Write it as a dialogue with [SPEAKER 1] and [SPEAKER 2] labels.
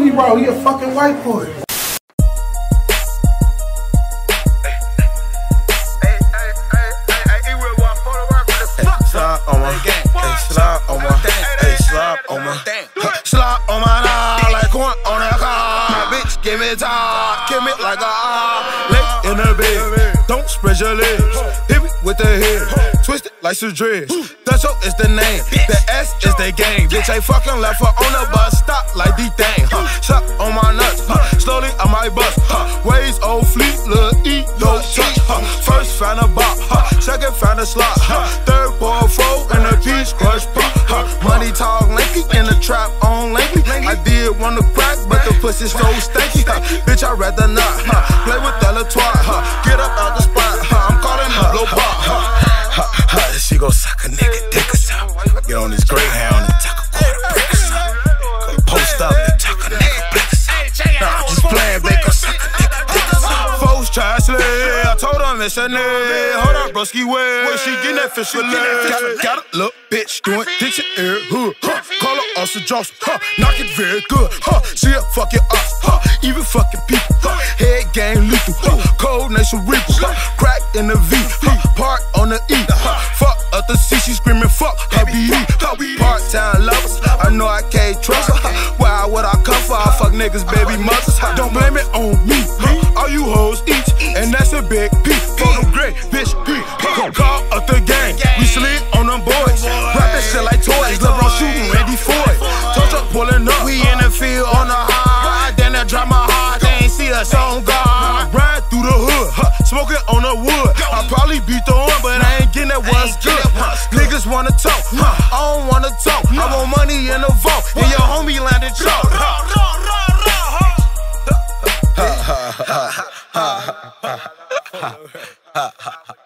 [SPEAKER 1] he bro? He a fucking white boy.
[SPEAKER 2] Slide on my eye like corn on that car. Bitch, give me time, give me like a lay in the bed. Don't spread your legs, hit me with the head, twist it like some dreads. Dutcho is the name, the S is the game. Bitch, ain't fucking left her on the bus stop like D-Thang. Shot on my nuts, slowly I might bust. Ways old fleet, Lil E, no touch. First found a bop, second found a slot. Third ball four and a peach crush pop. Money talk lanky in the trap on lanky. I did want to crack, but the pussy so stanky. Bitch, I'd rather not play with that little twat. Get up out the spot, I'm calling the blow pop. She gon' suck a nigga dick or something. Get on this Greyhound and tuck a quarter brick or something. Post up and tuck a nigga brick or something. Just playing, they gon' suck a nigga dick or something. Folks try to slay, I told them it's a name. Hold up, broski, where she getting that fish fillet? Got a little bitch doing dicks in air hood. Call her Austin Johnson, knock it very good. She a fucking ops, even fucking people. Head gang lethal, cold nation reaper. Crack in the V, park on the E. Fuck up the C, she screaming fuck hubby. Part-time lovers, I know I can't trust her. Why would I come for? I fuck niggas, baby mothers. Don't blame it on me, all you hoes eat, and that's a big P. For the great bitch P. Call up the gang, we slid on them boys. Rapping shit like toys, LeBron shooting Randy Ford. Touch up pulling up, we in the field on the high. Then I drop my heart, they ain't see us on guard. Ride through the hood, smoking on the wood. I probably beat the one, but I ain't getting that what's good. Niggas wanna talk, I don't wanna talk. I want money in the vault, and your homie landed chalk. Ha ha ha ha ha ha ha ha.